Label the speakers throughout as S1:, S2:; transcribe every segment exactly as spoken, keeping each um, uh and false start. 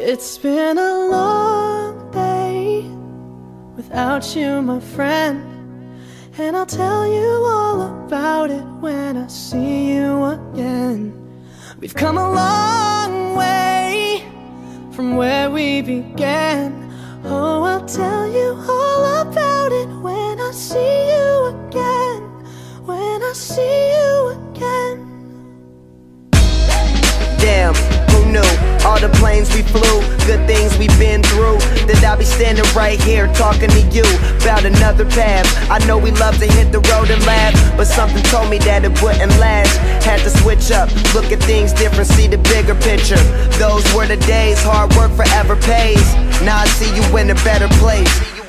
S1: It's been a long day without you, my friend, and I'll tell you all about it when I see you again. We've come a long way from where we began. Oh, I'll tell you all about it when I see you again. When I see you again.
S2: Damn, who knew? All the planes we flew, good things we've been through, that I'll be standing right here talking to you about another path. I know we love to hit the road and laugh, but something told me that it wouldn't last. Had to switch up, look at things different, see the bigger picture. Those were the days, hard work forever pays. Now I see you in a better place.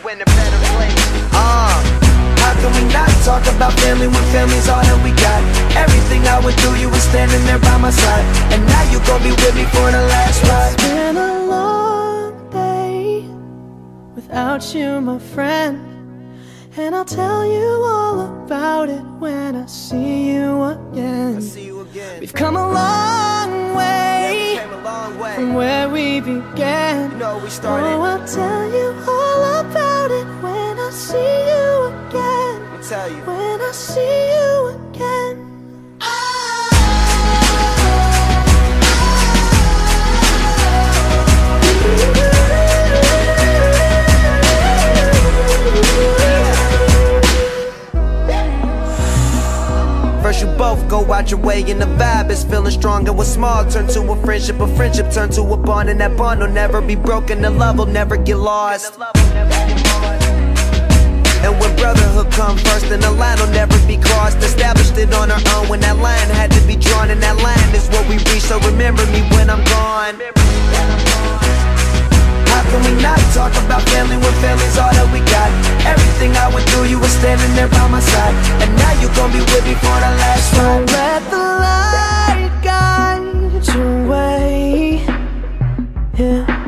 S2: Ah. Uh. How can we not talk about family when family's all that we got? Everything I went through, you were standing there by my side, and now you gon' be with me for the last ride.
S1: It's been a long day without you, my friend, and I'll tell you all about it when I see you again.
S2: I see you again.
S1: We've come a long way,
S2: yeah, we came a long way
S1: from where we began.
S2: You know we started.
S1: Oh, I'll tell you all about it when I see you again.
S2: Tell you.
S1: When I see you again.
S2: First you both go out your way and the vibe is feeling strong, and what's small turn to a friendship, a friendship turn to a bond, and that bond will never be broken, the love will never get lost. And when brotherhood come first, then the line will never be crossed. Established it on our own when that line had to be drawn, and that line is what we reach, so remember me when I'm gone. How can we not talk about family when family's all that we got? Everything I went through, you were standing there by my side, and now you gon' be with me for the last ride.
S1: So let the light guide your way, yeah.